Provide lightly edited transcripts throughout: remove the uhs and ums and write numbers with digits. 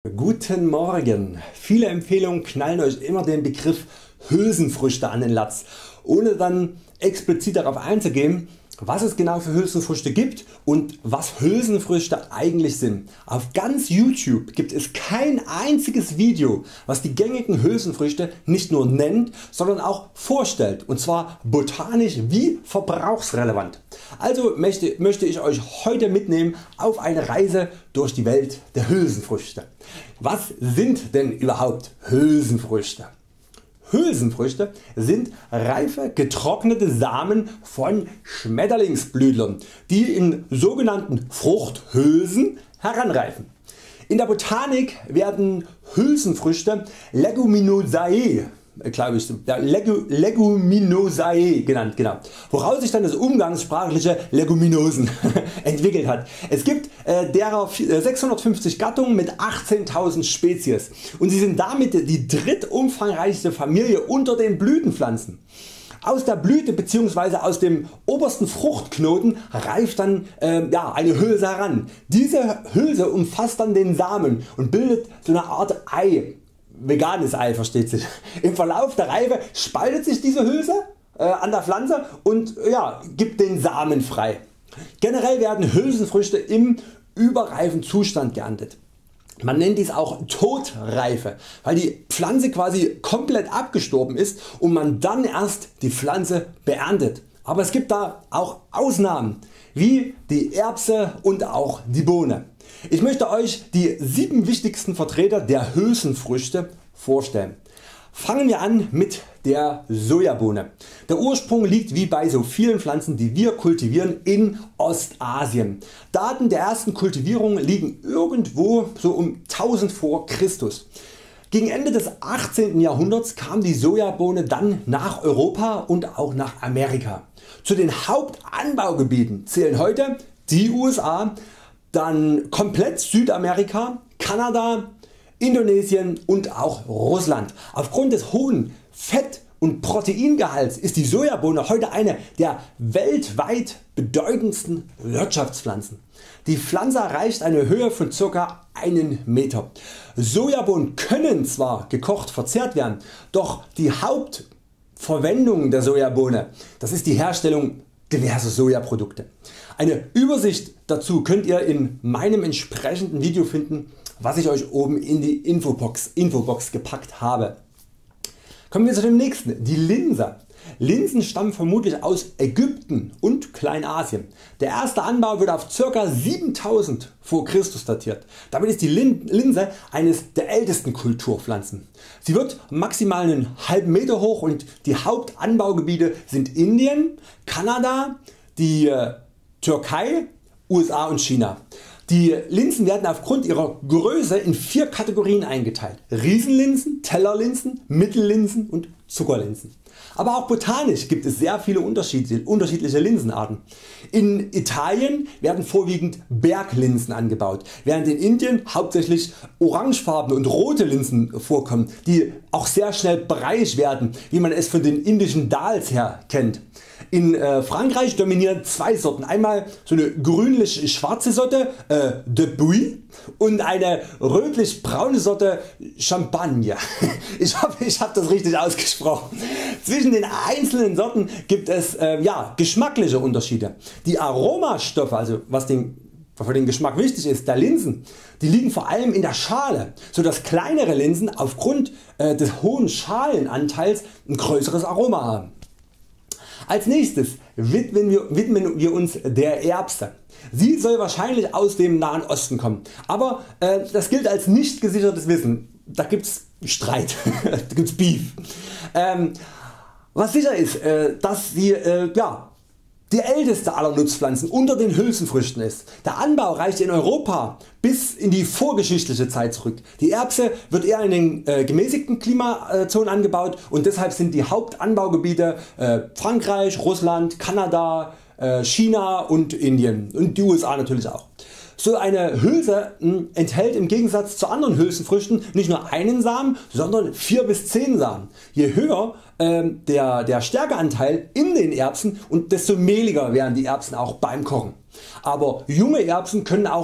Guten Morgen. Viele Empfehlungen knallen Euch immer den Begriff Hülsenfrüchte an den Latz, ohne dann explizit darauf einzugehen, was es genau für Hülsenfrüchte gibt und was Hülsenfrüchte eigentlich sind. Auf ganz YouTube gibt es kein einziges Video, was die gängigen Hülsenfrüchte nicht nur nennt, sondern auch vorstellt, und zwar botanisch wie verbrauchsrelevant. Also möchte ich Euch heute mitnehmen auf eine Reise durch die Welt der Hülsenfrüchte. Was sind denn überhaupt Hülsenfrüchte? Hülsenfrüchte sind reife getrocknete Samen von Schmetterlingsblütlern, die in sogenannten Fruchthülsen heranreifen. In der Botanik werden Hülsenfrüchte Leguminosae Leguminosae genannt, woraus sich dann das umgangssprachliche Leguminosen entwickelt hat. Es gibt derer 650 Gattungen mit 18.000 Spezies und sie sind damit die drittumfangreichste Familie unter den Blütenpflanzen. Aus der Blüte bzw. aus dem obersten Fruchtknoten reift dann eine Hülse heran. Diese Hülse umfasst dann den Samen und bildet so eine Art Ei. Veganes Ei, versteht sich. Im Verlauf der Reife spaltet sich diese Hülse an der Pflanze und gibt den Samen frei. Generell werden Hülsenfrüchte im überreifen Zustand geerntet. Man nennt dies auch Totreife, weil die Pflanze quasi komplett abgestorben ist und man dann erst die Pflanze beerntet. Aber es gibt da auch Ausnahmen wie die Erbse und auch die Bohne. Ich möchte Euch die 7 wichtigsten Vertreter der Hülsenfrüchte vorstellen. Fangen wir an mit der Sojabohne. Der Ursprung liegt wie bei so vielen Pflanzen die wir kultivieren in Ostasien. Daten der ersten Kultivierung liegen irgendwo so um 1000 vor Christus. Gegen Ende des 18. Jahrhunderts kam die Sojabohne dann nach Europa und auch nach Amerika. Zu den Hauptanbaugebieten zählen heute die USA, dann komplett Südamerika, Kanada, Indonesien und auch Russland. Aufgrund des hohen Fett- und Proteingehalts ist die Sojabohne heute eine der weltweit bedeutendsten Wirtschaftspflanzen. Die Pflanze erreicht eine Höhe von ca. 1 Meter. Sojabohnen können zwar gekocht verzehrt werden, doch die Hauptverwendung der Sojabohne, das ist die Herstellung diverser Sojaprodukte. Eine Übersicht dazu könnt ihr in meinem entsprechenden Video finden, was ich Euch oben in die Infobox gepackt habe. Kommen wir zu dem nächsten, die Linse. Linsen stammen vermutlich aus Ägypten und Kleinasien. Der erste Anbau wird auf ca. 7000 vor Christus datiert. Damit ist die Linse eines der ältesten Kulturpflanzen. Sie wird maximal einen halben Meter hoch und die Hauptanbaugebiete sind Indien, Kanada, die Türkei, USA und China. Die Linsen werden aufgrund ihrer Größe in 4 Kategorien eingeteilt: Riesenlinsen, Tellerlinsen, Mittellinsen und Zuckerlinsen. Aber auch botanisch gibt es sehr viele unterschiedliche Linsenarten. In Italien werden vorwiegend Berglinsen angebaut, während in Indien hauptsächlich orangefarbene und rote Linsen vorkommen, die auch sehr schnell breiig werden, wie man es von den indischen Dals her kennt. In Frankreich dominieren 2 Sorten, einmal so eine grünlich schwarze Sorte de Buy und eine rötlich braune Sorte Champagne. Ich hoffe ich habe das richtig ausgesprochen. Zwischen den einzelnen Sorten gibt es geschmackliche Unterschiede. Die Aromastoffe, also was für den Geschmack wichtig ist, der Linsen, die liegen vor allem in der Schale, so dass kleinere Linsen aufgrund des hohen Schalenanteils ein größeres Aroma haben. Als nächstes widmen wir uns der Erbse. Sie soll wahrscheinlich aus dem Nahen Osten kommen, aber das gilt als nicht gesichertes Wissen. Da gibt's Streit, da gibt's Beef. Was sicher ist, dass sie die älteste aller Nutzpflanzen unter den Hülsenfrüchten ist. Der Anbau reicht in Europa bis in die vorgeschichtliche Zeit zurück. Die Erbse wird eher in den gemäßigten Klimazonen angebaut und deshalb sind die Hauptanbaugebiete Frankreich, Russland, Kanada, China und Indien und die USA natürlich auch. So eine Hülse enthält im Gegensatz zu anderen Hülsenfrüchten nicht nur einen Samen, sondern 4 bis 10 Samen. Je höher der Stärkeanteil in den Erbsen und desto mehliger werden die Erbsen auch beim Kochen. Aber junge Erbsen können auch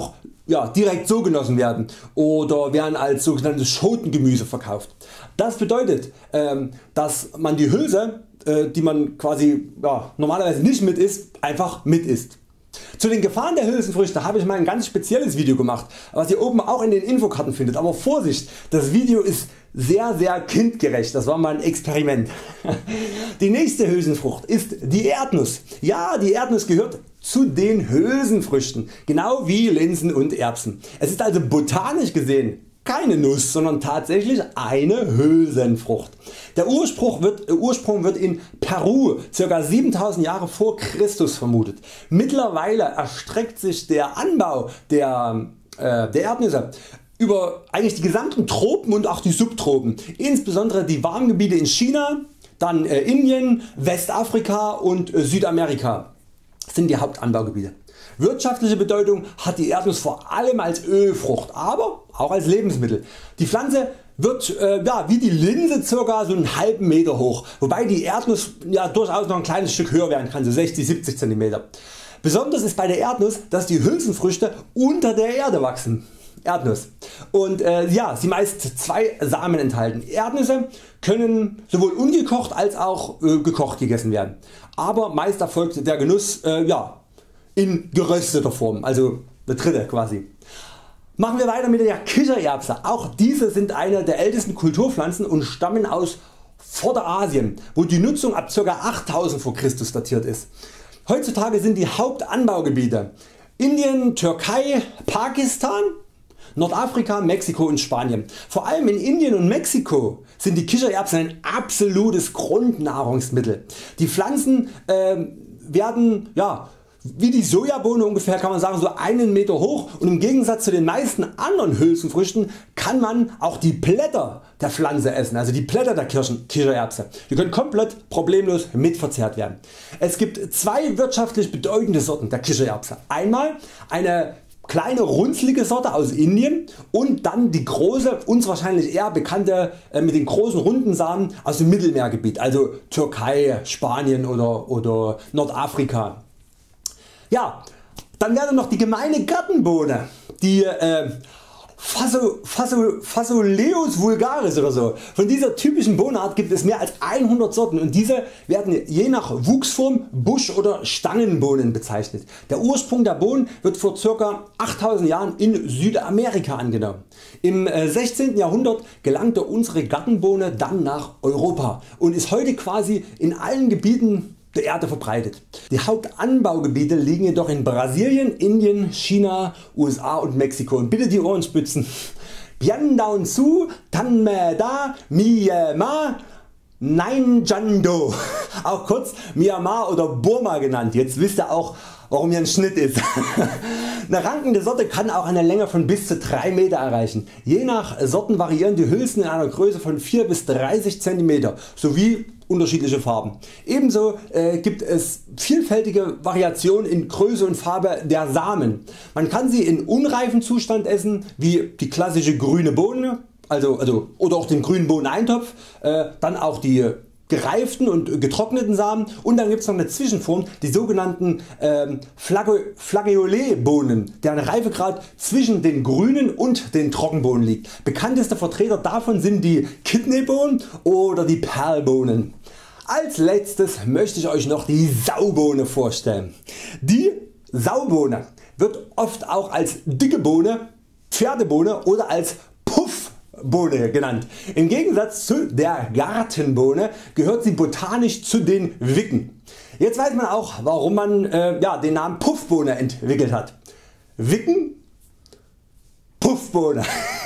direkt so genossen werden oder werden als sogenanntes Schotengemüse verkauft. Das bedeutet, dass man die Hülse, die man quasi normalerweise nicht mit isst, einfach mit isst. Zu den Gefahren der Hülsenfrüchte habe ich mal ein ganz spezielles Video gemacht, was ihr oben auch in den Infokarten findet. Aber Vorsicht, das Video ist sehr kindgerecht, das war mal ein Experiment. Die nächste Hülsenfrucht ist die Erdnuss. Ja, die Erdnuss gehört zu den Hülsenfrüchten, genau wie Linsen und Erbsen. Es ist also botanisch gesehen keine Nuss, sondern tatsächlich eine Hülsenfrucht. Der Ursprung wird in Peru ca. 7000 Jahre vor Christus vermutet. Mittlerweile erstreckt sich der Anbau der Erdnüsse über eigentlich die gesamten Tropen und auch die Subtropen, insbesondere die Warmgebiete in China, dann Indien, Westafrika und Südamerika sind die Hauptanbaugebiete. Wirtschaftliche Bedeutung hat die Erdnuss vor allem als Ölfrucht, aber auch als Lebensmittel. Die Pflanze wird wie die Linse ca. so einen halben Meter hoch, wobei die Erdnuss durchaus noch ein kleines Stück höher werden kann, so 60-70 cm. Besonders ist bei der Erdnuss, dass die Hülsenfrüchte unter der Erde wachsen. Erdnuss. Und sie meist 2 Samen enthalten. Erdnüsse können sowohl ungekocht als auch gekocht gegessen werden, aber meist erfolgt der Genuss in gerösteter Form, also der dritte quasi. Machen wir weiter mit der Kichererbse. Auch diese sind eine der ältesten Kulturpflanzen und stammen aus Vorderasien, wo die Nutzung ab ca. 8000 vor Christus datiert ist. Heutzutage sind die Hauptanbaugebiete Indien, Türkei, Pakistan, Nordafrika, Mexiko und Spanien. Vor allem in Indien und Mexiko sind die Kichererbsen ein absolutes Grundnahrungsmittel. Die Pflanzen werden wie die Sojabohne ungefähr, kann man sagen, so einen Meter hoch, und im Gegensatz zu den meisten anderen Hülsenfrüchten kann man auch die Blätter der Pflanze essen, also die Blätter der Kichererbse. Die können komplett problemlos mitverzehrt werden. Es gibt 2 wirtschaftlich bedeutende Sorten der Kichererbse. Einmal eine kleine runzlige Sorte aus Indien und dann die große, uns wahrscheinlich eher bekannte mit den großen runden Samen aus dem Mittelmeergebiet, also Türkei, Spanien oder Nordafrika. Ja, dann wäre noch die gemeine Gartenbohne, die Phaseolus vulgaris oder so. Von dieser typischen Bohnenart gibt es mehr als 100 Sorten und diese werden je nach Wuchsform Busch- oder Stangenbohnen bezeichnet. Der Ursprung der Bohnen wird vor ca. 8000 Jahren in Südamerika angenommen. Im 16. Jahrhundert gelangte unsere Gartenbohne dann nach Europa und ist heute quasi in allen Gebieten der Erde verbreitet. Die Hauptanbaugebiete liegen jedoch in Brasilien, Indien, China, USA und Mexiko. Und bitte die Ohren spitzen. Bien down su, tanme da, Myanmar, Nainjando, auch kurz Myanmar oder Burma genannt. Jetzt wisst ihr auch, warum hier ein Schnitt ist. Eine rankende Sorte kann auch eine Länge von bis zu 3 Meter erreichen. Je nach Sorten variieren die Hülsen in einer Größe von 4 bis 30 cm sowie unterschiedliche Farben. Ebenso gibt es vielfältige Variationen in Größe und Farbe der Samen. Man kann sie in unreifem Zustand essen, wie die klassische grüne Bohne, oder auch den grünen Bohneneintopf, dann auch die gereiften und getrockneten Samen, und dann gibt es noch eine Zwischenform, die sogenannten Flageolet-Bohnen, deren Reifegrad zwischen den grünen und den Trockenbohnen liegt. Bekannteste Vertreter davon sind die Kidneybohnen oder die Perlbohnen. Als letztes möchte ich Euch noch die Saubohne vorstellen. Die Saubohne wird oft auch als dicke Bohne, Pferdebohne oder als Puffbohne genannt. Im Gegensatz zu der Gartenbohne gehört sie botanisch zu den Wicken. Jetzt weiß man auch, warum man den Namen Puffbohne entwickelt hat. Wicken, Puffbohne.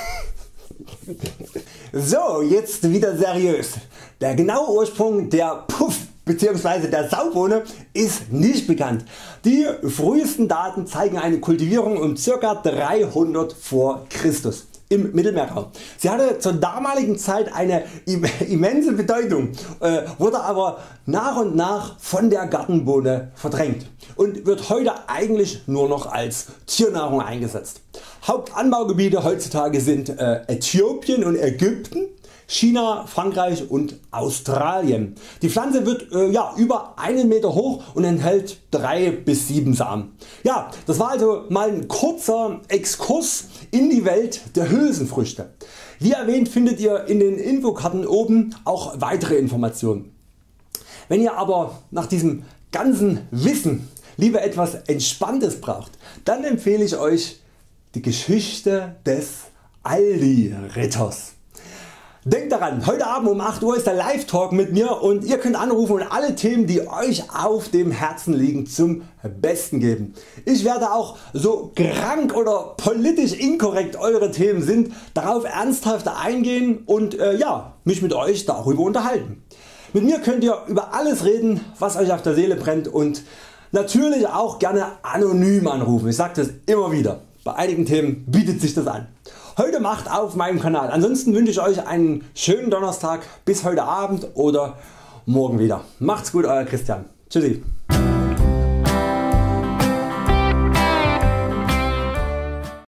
So, jetzt wieder seriös. Der genaue Ursprung der bzw. der Saubohne ist nicht bekannt. Die frühesten Daten zeigen eine Kultivierung um ca. 300 vor Christus im Mittelmeerraum. Sie hatte zur damaligen Zeit eine immense Bedeutung, wurde aber nach und nach von der Gartenbohne verdrängt und wird heute eigentlich nur noch als Tiernahrung eingesetzt. Hauptanbaugebiete heutzutage sind Äthiopien und Ägypten, China, Frankreich und Australien. Die Pflanze wird über 1 Meter hoch und enthält 3 bis 7 Samen. Ja, das war also mal ein kurzer Exkurs in die Welt der Hülsenfrüchte. Wie erwähnt findet ihr in den Infokarten oben auch weitere Informationen. Wenn ihr aber nach diesem ganzen Wissen lieber etwas Entspanntes braucht, dann empfehle ich Euch die Geschichte des Aldi-Ritters. Denkt daran, heute Abend um 8 Uhr ist der Live-Talk mit mir und ihr könnt anrufen und alle Themen die Euch auf dem Herzen liegen zum Besten geben. Ich werde auch, so krank oder politisch inkorrekt Eure Themen sind, darauf ernsthaft eingehen und mich mit Euch darüber unterhalten. Mit mir könnt ihr über alles reden was Euch auf der Seele brennt und natürlich auch gerne anonym anrufen. Ich sage das immer wieder. Bei einigen Themen bietet sich das an. Heute Macht auf meinem Kanal. Ansonsten wünsche ich Euch einen schönen Donnerstag bis heute Abend oder morgen wieder. Macht's gut, Euer Christian. Tschüssi.